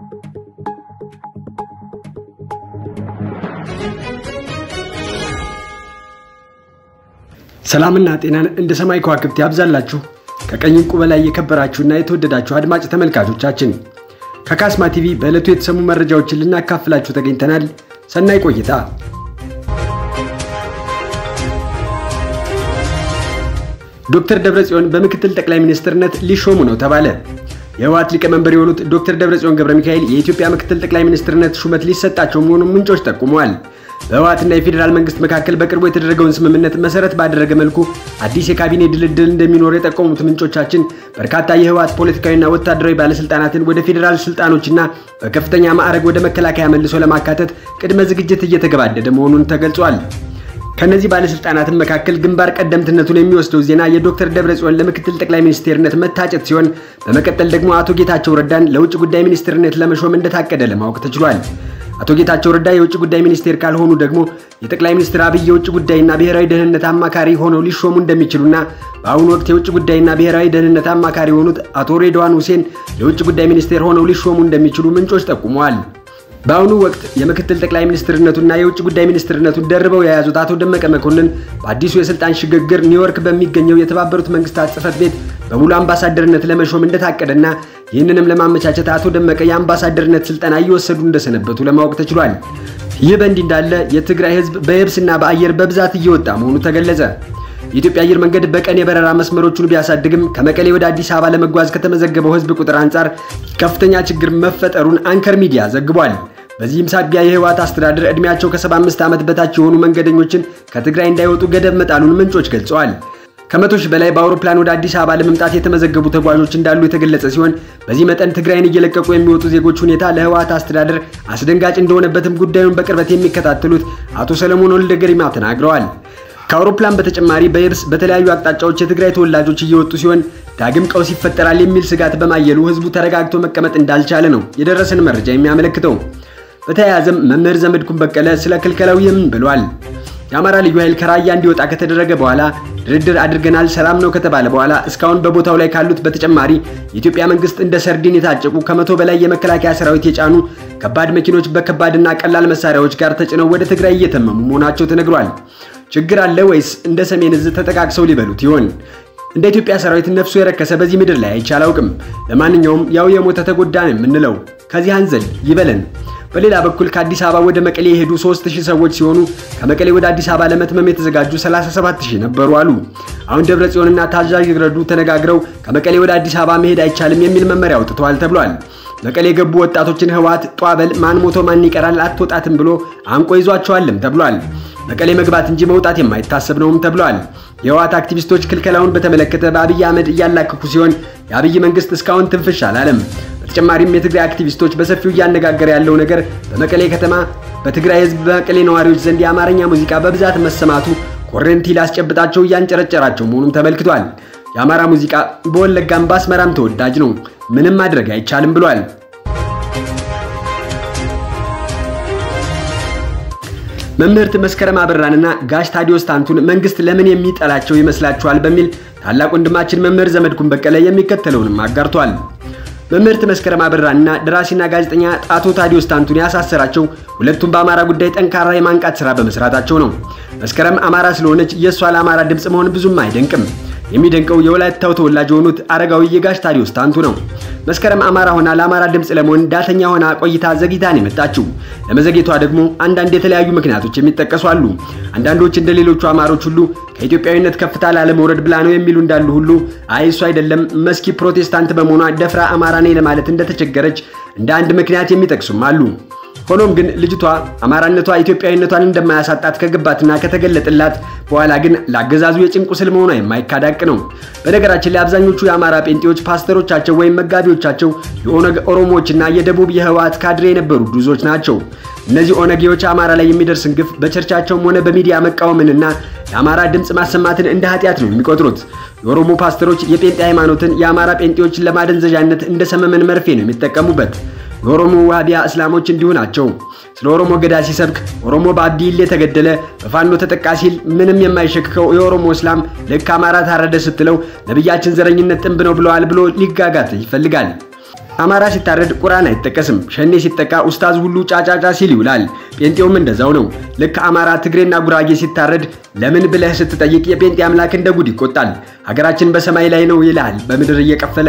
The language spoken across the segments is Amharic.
ሰላምና ጤናን እንደ ሰማይ ከዋክብት ያብዛላችሁ ከቀኝ እንቁ በላይ የከበራችሁና የተወደዳችሁ አድማጭ ተመልካቾቻችን ከካስማ ቲቪ በእለቱ የተሰሙ መረጃዎችን ልናካፍላችሁ ተገኝተናል። ሰናይ ቆይታ። ዶክተር ደብረጽዮን በምክትል ጠቅላይ ሚኒስትርነት ሊሾሙ ነው ተባለ። የህወሓት ሊቀመንበር የሆኑት ዶክተር ደብረጽዮን ገብረሚካኤል የኢትዮጵያ ምክትል ጠቅላይ ሚኒስትርነት ሹመት ሊሰጣቸው መሆኑን ምንጮች ጠቁመዋል። በህወሓትና የፌደራል መንግስት መካከል በቅርቡ የተደረገውን ስምምነት መሰረት ባደረገ መልኩ አዲስ የካቢኔ ድልድል እንደሚኖር የጠቆሙት ምንጮቻችን በርካታ የህወሓት ፖለቲካዊና ወታደራዊ ባለስልጣናትን ወደ ፌደራል ስልጣኖችና በከፍተኛ ማዕረግ ወደ መከላከያ መልሶ ለማካተት ቅድመ ዝግጅት እየተገባደደ መሆኑን ተገልጿል። ከነዚህ ባለስልጣናት መካከል ግንባር ቀደምትነቱን የሚወስደው ዜና የዶክተር ደብረጽዮን ለምክትል ጠቅላይ ሚኒስትርነት መታጨት ሲሆን በመቀጠል ደግሞ አቶ ጌታቸው ረዳን ለውጭ ጉዳይ ሚኒስትርነት ለመሾም እንደታቀደ ለማወቅ ተችሏል። አቶ ጌታቸው ረዳ የውጭ ጉዳይ ሚኒስቴር ካልሆኑ ደግሞ የጠቅላይ ሚኒስትር አብይ የውጭ ጉዳይና ብሔራዊ ደህንነት አማካሪ ሆነው ሊሾሙ እንደሚችሉና በአሁኑ ወቅት የውጭ ጉዳይና ብሔራዊ ደህንነት አማካሪ ሆኑት አቶ ሬድዋን ሁሴን የውጭ ጉዳይ ሚኒስቴር ሆነው ሊሾሙ እንደሚችሉ ምንጮች ጠቁመዋል። በአሁኑ ወቅት የምክትል ጠቅላይ ሚኒስትርነቱና የውጭ ጉዳይ ሚኒስትርነቱን ደርበው የያዙት አቶ ደመቀ መኮንን በአዲሱ የስልጣን ሽግግር ኒውዮርክ በሚገኘው የተባበሩት መንግስታት ጽሕፈት ቤት በሙሉ አምባሳደርነት ለመሾም እንደታቀደና ይህንንም ለማመቻቸት አቶ ደመቀ የአምባሳደርነት ስልጣን እየወሰዱ እንደሰነበቱ ለማወቅ ተችሏል። ይህ በእንዲህ እንዳለ የትግራይ ህዝብ በየብስና በአየር በብዛት እየወጣ መሆኑ ተገለጸ። የኢትዮጵያ አየር መንገድ በቀን የበረራ መስመሮቹን ቢያሳድግም ከመቀሌ ወደ አዲስ አበባ ለመጓዝ ከተመዘገበው ህዝብ ቁጥር አንፃር ከፍተኛ ችግር መፈጠሩን አንከር ሚዲያ ዘግቧል። በዚህም ሳቢያ የህወሓት አስተዳደር እድሜያቸው ከ75 ዓመት በታች የሆኑ መንገደኞችን ከትግራይ እንዳይወጡ ገደብ መጣሉን ምንጮች ገልጸዋል። ከመቶ ሺህ በላይ በአውሮፕላን ወደ አዲስ አበባ ለመምጣት የተመዘገቡ ተጓዦች እንዳሉ የተገለጸ ሲሆን በዚህ መጠን ትግራይን እየለቀቁ የሚወጡ ዜጎች ሁኔታ ለህወሓት አስተዳደር አስደንጋጭ እንደሆነበትም ጉዳዩን በቅርበት የሚከታተሉት አቶ ሰለሞን ወልደገሪማ ተናግረዋል። ከአውሮፕላን በተጨማሪ በየብስ በተለያዩ አቅጣጫዎች የትግራይ ተወላጆች እየወጡ ሲሆን ዳግም ቀውስ ይፈጠራል የሚል ስጋት በማየሉ ህዝቡ ተረጋግቶ መቀመጥ እንዳልቻለ ነው የደረሰን መረጃ የሚያመለክተው። በተያያዘም መምህር ዘመድኩን በቀለ ስለ ክልከላው የምን ብሏል። የአማራ ልዩ ኃይል ከራያ እንዲወጣ ከተደረገ በኋላ ድርድር አድርገናል ሰላም ነው ከተባለ በኋላ እስካሁን በቦታው ላይ ካሉት በተጨማሪ የኢትዮጵያ መንግስት እንደ ሰርዲን የታጨቁ ከ100 በላይ የመከላከያ ሰራዊት የጫኑ ከባድ መኪኖች በከባድና ቀላል መሳሪያዎች ጋር ተጭነው ወደ ትግራይ እየተመሙ መሆናቸው ተነግሯል። ችግር አለ ወይስ እንደ ሰሜን እዝ ተጠቃቅሰው ሊበሉት ይሆን? እንደ ኢትዮጵያ ሰራዊት ነፍሱ የረከሰ በዚህ ምድር ላይ አይቻላውቅም። ለማንኛውም ያው የሞተ ተጎዳ ነው የምንለው። ከዚህ አንዘል ይበለን። በሌላ በኩል ከአዲስ አበባ ወደ መቀሌ የሄዱ 3000 ሰዎች ሲሆኑ ከመቀሌ ወደ አዲስ አበባ ለመትመም የተዘጋጁ 37000 ነበሩ አሉ። አሁን ደብረጽዮንና ታዛዥ ይግረዱ ተነጋግረው ከመቀሌ ወደ አዲስ አበባ መሄድ አይቻልም የሚል መመሪያ አውጥተዋል ተብሏል። መቀሌ የገቡ ወጣቶችን ህወሓት ጧበል ማን ሞቶ ማን ይቀራል አትወጣትም ብሎ አንቆ ይዟቸዋልም ተብሏል። መቀሌ መግባት እንጂ መውጣት የማይታሰብ ነውም ተብሏል። የህወሓት አክቲቪስቶች ክልከላውን በተመለከተ በአብይ አህመድ እያላከኩ ሲሆን የአብይ መንግስት እስካሁን ትንፍሽ አላለም። በተጨማሪም የትግራይ አክቲቪስቶች በሰፊው እያነጋገረ ያለው ነገር በመቀሌ ከተማ በትግራይ ህዝብ በመቀሌ ነዋሪዎች ዘንድ የአማርኛ ሙዚቃ በብዛት መሰማቱ ኮረንቲ ላስጨብጣቸው እያንጨረጨራቸው መሆኑን ተመልክቷል። የአማራ ሙዚቃ በወለጋም በአስመራም ተወዳጅ ነው፣ ምንም ማድረግ አይቻልም ብሏል። መምህርት መስከረም አበራንና ጋሽ ታዲዮስ ታንቱን መንግስት ለምን የሚጠላቸው ይመስላችኋል በሚል ታላቅ ወንድማችን መምህር ዘመድኩን በቀለ የሚከተለውንም አጋርቷል። መምህርት መስከረም አበራንና ደራሲና ጋዜጠኛ አቶ ታዲዮስ ታንቱን ያሳሰራቸው ሁለቱም በአማራ ጉዳይ ጠንካራ የማንቃት ስራ በመስራታቸው ነው። መስከረም አማራ ስለሆነች የሷ ለአማራ ድምጽ መሆን ብዙም አይደንቅም። የሚደንቀው የወላይታው ተወላጅ የሆኑት አረጋዊ የጋሽ ታዲዮስ ታንቱ ነው። መስከረም አማራ ሆና ለአማራ ድምጽ ለመሆን ዳተኛ ሆና ቆይታ ዘግይታን የመጣችው። ለመዘግየቷ ደግሞ አንዳንድ የተለያዩ ምክንያቶች የሚጠቀሱ አሉ። አንዳንዶች እንደሌሎቹ አማሮች ሁሉ ከኢትዮጵያዊነት ከፍታ ላለመውረድ ብላ ነው የሚሉ እንዳሉ ሁሉ አይ እሱ አይደለም መስኪ ፕሮቴስታንት በመሆኗ ደፍራ አማራ ነኝ ለማለት እንደተቸገረች እንደ አንድ ምክንያት የሚጠቅሱም አሉ። ሆኖም ግን ልጅቷ አማራነቷ ኢትዮጵያዊነቷን እንደማያሳጣት ከገባትና ከተገለጠላት በኋላ ግን ላገዛዙ የጭንቁ ስል መሆኗ የማይካዳቅ ነው። በነገራችን ላይ አብዛኞቹ የአማራ ጴንጤዎች ፓስተሮቻቸው ወይም መጋቢዎቻቸው የኦነግ ኦሮሞዎችና የደቡብ የህወሓት ካድሬ የነበሩ ዱዞች ናቸው። እነዚህ ኦነጌዎች አማራ ላይ የሚደርስን ግፍ በቸርቻቸውም ሆነ በሚዲያ መቃወምንና የአማራ ድምጽ ማሰማትን እንደ ኃጢያት ነው የሚቆጥሩት። የኦሮሞ ፓስተሮች የጴንጤ ሃይማኖትን የአማራ ጴንጤዎችን ለማደንዘዣነት እንደ ሰመመን መርፌ ነው የሚጠቀሙበት። የኦሮሞ ዋሃቢያ እስላሞች እንዲሁ ናቸው። ስለ ኦሮሞ ገዳ ሲሰብክ ኦሮሞ በአብዲሌ ተገደለ በፋኖ ተጠቃ ሲል ምንም የማይሸክከው የኦሮሞ እስላም ልክ አማራ ታረደ ስትለው ነብያችን ዘረኝነት ጥንብ ነው ብለዋል ብሎ ሊጋጋት ይፈልጋል። አማራ ሲታረድ ቁርአን አይተከስም ሸኔ ሲጠቃ ኡስታዝ ሁሉ ጫጫጫ ሲል ይውላል ጴንጤውም እንደዛው ነው ልክ አማራ ትግሬና ጉራጌ ሲታረድ ለምን ብለህ ስትጠይቅ የጴንጤ አምላክ እንደ ጉድ ይቆጣል ሀገራችን በሰማይ ላይ ነው ይላል በምድር እየቀፈለ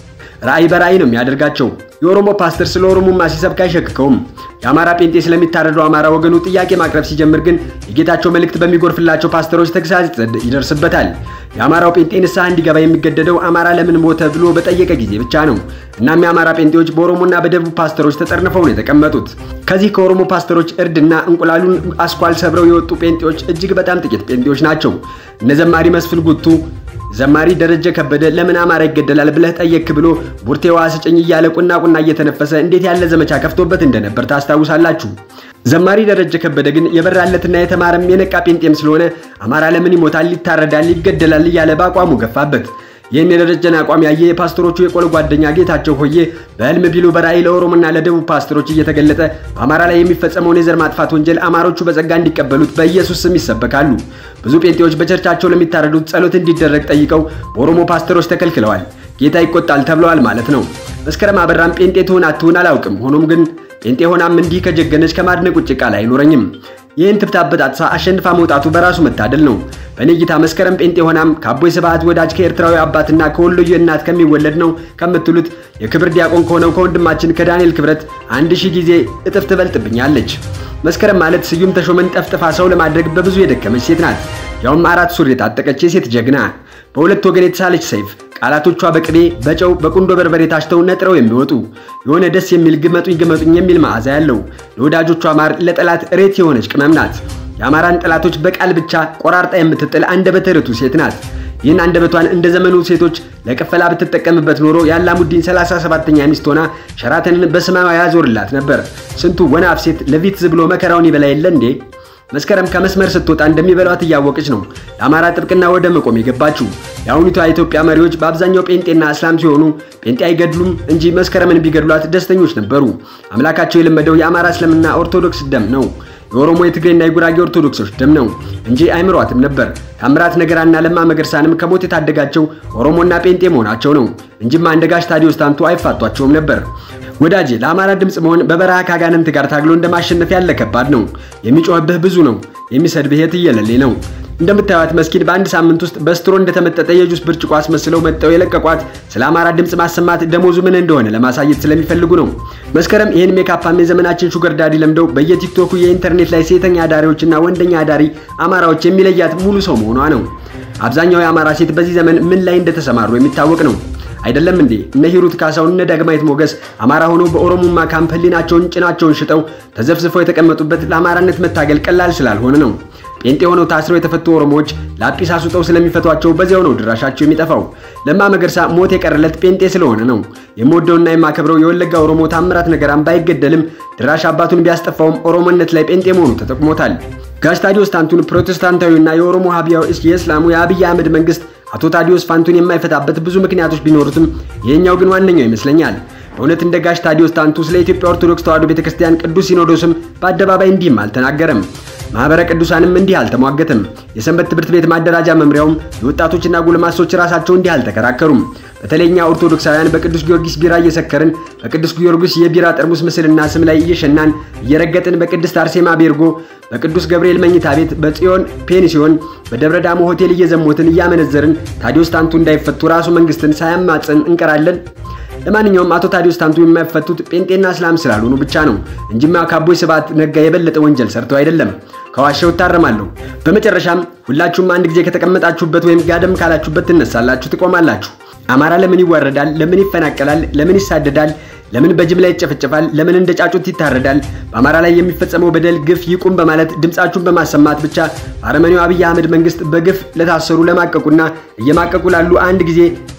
ራይ በራይ ነው የሚያደርጋቸው የኦሮሞ ፓስተር ስለ ኦሮሞማ ሲሰብክ አይሸክከውም የአማራ ጴንጤ ስለሚታረደው አማራ ወገኑ ጥያቄ ማቅረብ ሲጀምር ግን የጌታቸው መልእክት በሚጎርፍላቸው ፓስተሮች ተግሳጽ ይደርስበታል የአማራው ጴንጤ ንስሐ እንዲገባ የሚገደደው አማራ ለምን ሞተ ብሎ በጠየቀ ጊዜ ብቻ ነው እናም የአማራ ጴንጤዎች በኦሮሞና በደቡብ ፓስተሮች ተጠርንፈው ነው የተቀመጡት ከዚህ ከኦሮሞ ፓስተሮች እርድና እንቁላሉን አስኳል ሰብረው የወጡ ጴንጤዎች እጅግ በጣም ጥቂት ጴንጤዎች ናቸው እነ ዘማሪ መስፍን ጉቱ ዘማሪ ደረጀ ከበደ ለምን አማራ ይገደላል ብለህ ጠየቅ ብሎ ቡርቴዋ ስጭኝ እያለ ቁና እየተነፈሰ እንዴት ያለ ዘመቻ ከፍቶበት እንደነበር ታስታውሳላችሁ ዘማሪ ደረጀ ከበደ ግን የበራለትና የተማረም የነቃ ጴንጤም ስለሆነ አማራ ለምን ይሞታል ይታረዳል ይገደላል እያለ ባቋሙ ገፋበት ይህን የደረጀን አቋም ያየ የፓስተሮቹ የቆሎ ጓደኛ ጌታቸው ሆዬ በህልም ቢሉ በራእይ ለኦሮሞና ለደቡብ ፓስተሮች እየተገለጠ በአማራ ላይ የሚፈጸመውን የዘር ማጥፋት ወንጀል አማሮቹ በጸጋ እንዲቀበሉት በኢየሱስ ስም ይሰበካሉ ብዙ ጴንጤዎች በቸርቻቸው ለሚታረዱት ጸሎት እንዲደረግ ጠይቀው በኦሮሞ ፓስተሮች ተከልክለዋል ጌታ ይቆጣል ተብለዋል ማለት ነው መስከረም አበራም ጴንጤ ትሆን አትሆን አላውቅም ሆኖም ግን ጴንጤ ሆናም እንዲህ ከጀገነች ከማድነቅ ውጭ ቃል አይኖረኝም ይህን ትብታበጣጥሳ አሸንፋ መውጣቱ በራሱ መታደል ነው በኔጊታ መስከረም ጴንጤ ሆናም ከአቦይ ስብሐት ወዳጅ ከኤርትራዊ አባትና ከወሎዬ እናት ከሚወለድ ነው ከምትሉት የክብር ዲያቆን ከሆነው ከወንድማችን ከዳንኤል ክብረት 1000 ጊዜ እጥፍ ትበልጥብኛለች መስከረም ማለት ስዩም ተሾመን ጠፍጥፋ ሰው ለማድረግ በብዙ የደከመች ሴት ናት ያውም 4 ሱሪ የታጠቀች ሴት ጀግና በሁለት ወገን የተሳለች ሰይፍ ቃላቶቿ በቅቤ በጨው በቁንዶ በርበሬ ታሽተው ነጥረው የሚወጡ የሆነ ደስ የሚል ግመጡኝ የሚል መዓዛ ያለው ለወዳጆቿ ማር ለጠላት ሬት የሆነች ቅመም ናት የአማራን ጠላቶች በቃል ብቻ ቆራርጣ የምትጥል አንደበተ ርቱዕ ሴት ናት ይህን አንደበቷን እንደ ዘመኑ ሴቶች ለቅፈላ ብትጠቀምበት ኖሮ ያላሙዲን 37ኛ ሚስት ሆና ሸራተንን በስማዋ ያዞርላት ነበር ስንቱ ወናፍ ሴት ለቪትዝ ብሎ መከራውን ይበላ የለ እንዴ መስከረም ከመስመር ስትወጣ እንደሚበሏት ያወቀች ነው ለአማራ ጥብቅና ወደ መቆም የገባችው ያውኒቷ ኢትዮጵያ መሪዎች በአብዛኛው ጴንጤና እስላም ሲሆኑ ጴንጤ አይገድሉም እንጂ መስከረምን ቢገድሏት ደስተኞች ነበሩ አምላካቸው የለመደው የአማራ እስልምና ኦርቶዶክስ ደም ነው የኦሮሞ የትግሬና የጉራጌ ኦርቶዶክሶች ደም ነው እንጂ አይምሯትም ነበር ታምራት ነገራና ለማ መገርሳንም ከሞት የታደጋቸው ኦሮሞና ጴንጤ መሆናቸው ነው እንጂማ እንደጋሽ ታዲዮስ ታንቱ አይፋቷቸውም ነበር ወዳጄ ለአማራ ድምጽ መሆን በበረሃ ካጋንንት ጋር ታግሎ እንደማሸነፍ ያለ ከባድ ነው የሚጮህብህ ብዙ ነው የሚሰድብህ የትየለሌ ነው እንደምታዩት መስኪን በአንድ ሳምንት ውስጥ በስትሮ እንደተመጠጠ የጁስ ብርጭቆ አስመስለው መጣው የለቀቋት ስለ አማራ ድምጽ ማሰማት ደሞዙ ምን እንደሆነ ለማሳየት ስለሚፈልጉ ነው መስከረም ይሄን ሜካፕም የዘመናችን ሹገር ዳዲ ለምደው በየቲክቶኩ የኢንተርኔት ላይ ሴተኛ አዳሪዎችና ወንደኛ አዳሪ አማራዎች የሚለያት ሙሉ ሰው መሆኗ ነው አብዛኛው የአማራ ሴት በዚህ ዘመን ምን ላይ እንደተሰማሩ የሚታወቅ ነው አይደለም እንዴ እነ ሂሩት ካሳው እነ ዳግማዊት ሞገስ አማራ ሆኖ በኦሮሞማ ካምፕ ህሊናቸውን ጭናቸውን ሽጠው ተዘፍዝፈው የተቀመጡበት ለአማራነት መታገል ቀላል ስላልሆነ ነው ጴንጤ ሆነው ታስረው የተፈቱ ኦሮሞዎች ላጲስ አስውጠው ስለሚፈቷቸው በዚያው ነው ድራሻቸው የሚጠፋው ለማ መገርሳ ሞት የቀረለት ጴንጤ ስለሆነ ነው የሞደውና የማከብረው የወለጋ ኦሮሞ ታምራት ነገራም ባይገደልም ድራሽ አባቱን ቢያስጠፋውም ኦሮሞነት ላይ ጴንጤ መሆኑ ተጠቅሞታል ጋሽ ታዲዮስ ታንቱን ፕሮቴስታንታዊና የኦሮሞ ሀቢያው የእስላሙ የአብይ አህመድ መንግስት አቶ ታዲዮስ ፋንቱን የማይፈታበት ብዙ ምክንያቶች ቢኖሩትም ይሄኛው ግን ዋነኛው ይመስለኛል በእውነት እንደ ጋሽ ታዲዮስ ታንቱ ስለ ኢትዮጵያ ኦርቶዶክስ ተዋሕዶ ቤተክርስቲያን ቅዱስ ሲኖዶስም በአደባባይ እንዲህም አልተናገረም ማህበረ ቅዱሳንም እንዲህ አልተሟገተም የሰንበት ትምህርት ቤት ማደራጃ መምሪያውም የወጣቶችና ጉልማሶች ራሳቸው እንዲህ አልተከራከሩም በተለይኛ ኦርቶዶክሳውያን በቅዱስ ጊዮርጊስ ቢራ እየሰከርን በቅዱስ ጊዮርጊስ የቢራ ጠርሙስ ምስልና ስም ላይ እየሸናን እየረገጥን በቅድስት አርሴማ ቤርጎ በቅዱስ ገብርኤል መኝታ ቤት በጽዮን ፔንሲዮን በደብረ ዳሞ ሆቴል እየዘሞትን እያመነዘርን ታዲዮስ ታንቱ እንዳይፈቱ ራሱ መንግስትን ሳያማጽን እንቀራለን ለማንኛውም አቶ ታዲዮስ ታንቱ የማይፈቱት ጴንጤና እስላም ስላልሆኑ ብቻ ነው እንጂማ ከአቦይ ስብሐት ነጋ የበለጠ ወንጀል ሰርተው አይደለም ከዋሻው ታረማለሁ በመጨረሻም ሁላችሁም አንድ ጊዜ ከተቀመጣችሁበት ወይም ጋደም ካላችሁበት ትነሳላችሁ ትቆማላችሁ አማራ ለምን ይዋረዳል ለምን ይፈናቀላል ለምን ይሳደዳል ለምን በጅምላ ይጨፈጨፋል ለምን እንደ ጫጩት ይታረዳል በአማራ ላይ የሚፈጸመው በደል ግፍ ይቁም በማለት ድምጻችሁን በማሰማት ብቻ አረመኔው አብይ አህመድ መንግስት በግፍ ለታሰሩ ለማቀቁና እየማቀቁ ላሉ አንድ ጊዜ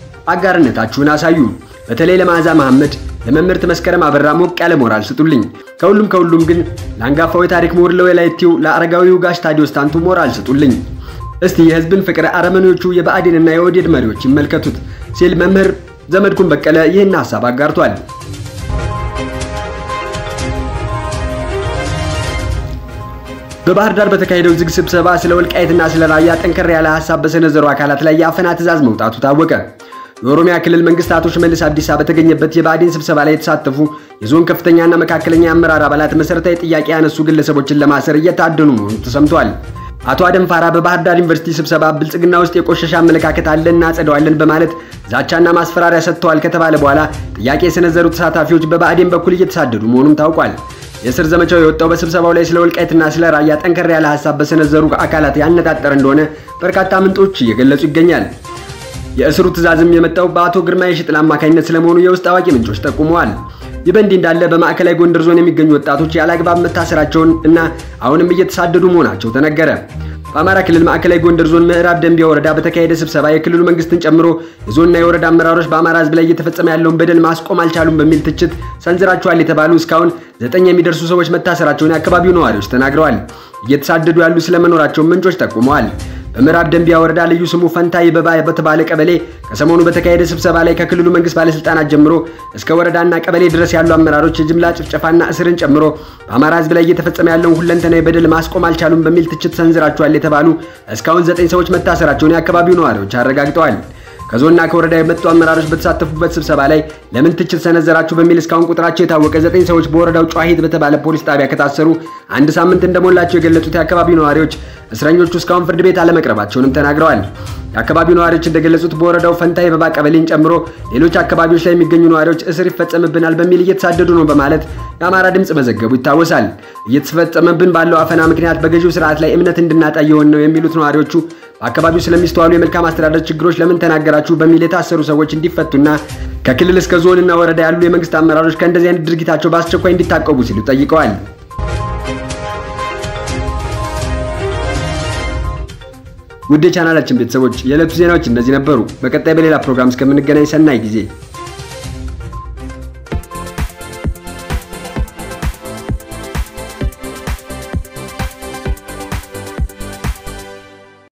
አጋርነታችሁን አሳዩ በተለይ ለማዛ መሐመድ ለመምርት መስከረም አበራ ሞቅ ያለ ሞራል ስጡልኝ ከሁሉም ግን ለአንጋፋው የታሪክ ምሁር ለወላይቲው ለአረጋዊው ጋሽ ታዲዮስ ታንቱ ሞራል ስጡልኝ እስቲ የህዝብን ፍቅር አረመኔዎቹ የባዕድንና የኦዴድ መሪዎች ይመልከቱት ሲል መምህር ዘመድኩን በቀለ ይህን ሐሳብ አጋርቷል በባህር ዳር በተካሄደው ዝግ ስብሰባ ስለ ወልቃይትና ስለ ራያ ጠንከር ያለ ሐሳብ በሰነዘሩ አካላት ላይ ያፈና ትዕዛዝ መውጣቱ ታወቀ የኦሮሚያ ክልል መንግስት አቶ ሽመልስ አብዲሳ በተገኘበት የባዕዲን ስብሰባ ላይ የተሳተፉ የዞን ከፍተኛና መካከለኛ አመራር አባላት መሰረታዊ ጥያቄ ያነሱ ግለሰቦችን ለማሰር እየታደኑ መሆኑ ተሰምቷል። አቶ አደም ፋራ በባህር ዳር ዩኒቨርሲቲ ስብሰባ ብልጽግና ውስጥ የቆሸሸ አመለካከት አለና አጸደዋለን በማለት ዛቻና ማስፈራሪያ ሰጥተዋል ከተባለ በኋላ ጥያቄ የሰነዘሩ ተሳታፊዎች በባዕዲን በኩል እየተሳደዱ መሆኑም ታውቋል። የእስር ዘመቻው የወጣው በስብሰባው ላይ ስለ ወልቃይትና ስለ ራያ ጠንከር ያለ ሐሳብ በሰነዘሩ አካላት ያነጣጠረ እንደሆነ በርካታ ምንጮች እየገለጹ ይገኛል። የእስሩ ትዕዛዝም የመጣው በአቶ ግርማ የሽጥላ አማካኝነት ስለመሆኑ የውስጥ አዋቂ ምንጮች ጠቁመዋል። ይህ በእንዲህ እንዳለ በማዕከላዊ ጎንደር ዞን የሚገኙ ወጣቶች ያለአግባብ መታሰራቸውን እና አሁንም እየተሳደዱ መሆናቸው ተነገረ። በአማራ ክልል ማዕከላዊ ጎንደር ዞን ምዕራብ ደንቢያ ወረዳ በተካሄደ ስብሰባ የክልሉ መንግስትን ጨምሮ የዞንና የወረዳ አመራሮች በአማራ ሕዝብ ላይ እየተፈጸመ ያለውን በደል ማስቆም አልቻሉም በሚል ትችት ሰንዝራቸዋል የተባሉ እስካሁን 9 የሚደርሱ ሰዎች መታሰራቸውን የአካባቢው ነዋሪዎች ተናግረዋል። እየተሳደዱ ያሉ ስለመኖራቸው ምንጮች ጠቁመዋል። በምዕራብ ደንቢያ ወረዳ ልዩ ስሙ ፈንታ ይበባ በተባለ ቀበሌ ከሰሞኑ በተካሄደ ስብሰባ ላይ ከክልሉ መንግስት ባለስልጣናት ጀምሮ እስከ ወረዳና ቀበሌ ድረስ ያሉ አመራሮች የጅምላ ጭፍጨፋና እስርን ጨምሮ በአማራ ሕዝብ ላይ እየተፈጸመ ያለውን ሁለንተናዊ በደል ማስቆም አልቻሉም በሚል ትችት ሰንዝራቸዋል የተባሉ እስካሁን 9 ሰዎች መታሰራቸውን የአካባቢው ነዋሪዎች አረጋግጠዋል። ከዞንና ከወረዳ የመጡ አመራሮች በተሳተፉበት ስብሰባ ላይ ለምን ትችት ሰነዘራችሁ በሚል እስካሁን ቁጥራቸው የታወቀ 9 ሰዎች በወረዳው ጨዋሂት በተባለ ፖሊስ ጣቢያ ከታሰሩ 1 ሳምንት እንደሞላቸው የገለጹት የአካባቢው ነዋሪዎች እስረኞቹ እስካሁን ፍርድ ቤት አለመቅረባቸውንም ተናግረዋል። የአካባቢው ነዋሪዎች እንደገለጹት በወረዳው ፈንታ ይበባ ቀበሌን ጨምሮ ሌሎች አካባቢዎች ላይ የሚገኙ ነዋሪዎች እስር ይፈጸምብናል በሚል እየተሳደዱ ነው በማለት የአማራ ድምጽ መዘገቡ ይታወሳል። እየተፈጸመብን ባለው አፈና ምክንያት በገዢው ስርዓት ላይ እምነት እንድናጣ እየሆን ነው የሚሉት ነዋሪዎቹ በአካባቢው ስለሚስተዋሉ የመልካም አስተዳደር ችግሮች ለምን ተናገራችሁ በሚል የታሰሩ ሰዎች እንዲፈቱና ከክልል እስከ ዞንና ወረዳ ያሉ የመንግስት አመራሮች ከእንደዚህ አይነት ድርጊታቸው በአስቸኳይ እንዲታቀቡ ሲሉ ጠይቀዋል። ውድ የቻናላችን ቤተሰቦች የዕለቱ ዜናዎች እነዚህ ነበሩ። በቀጣይ በሌላ ፕሮግራም እስከምንገናኝ ሰናይ ጊዜ